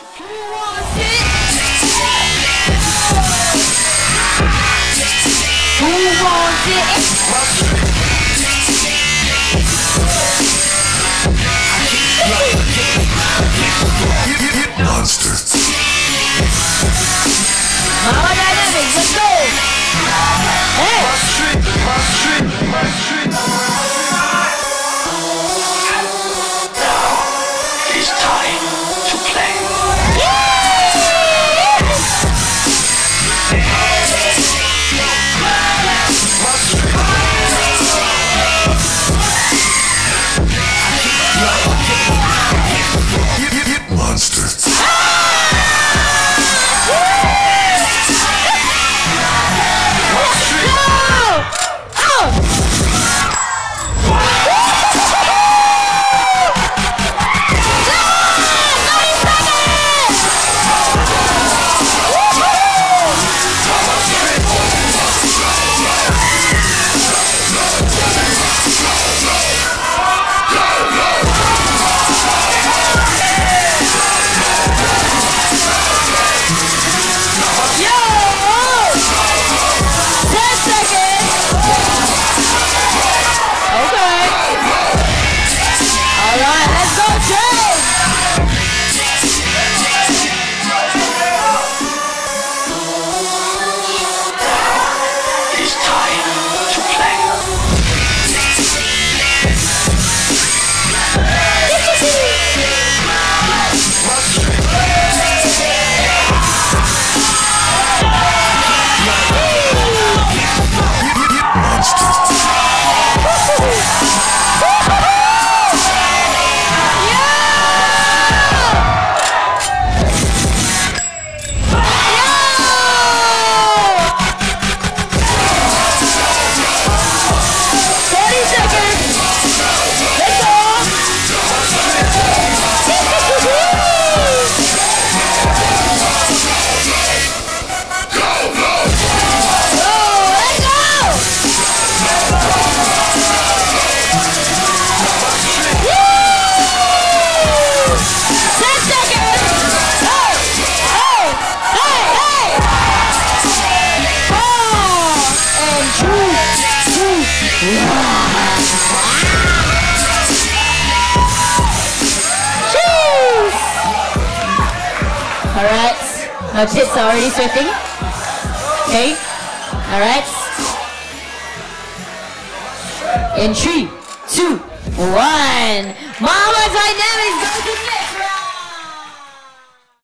Who wants it? Who wants it? Monster. Momma Dynamix, let's go! Hey! It's time to play. Monster. Alright, my tits are already sweating. Okay, alright. In 3, 2, 1. Momma Dynamix goes to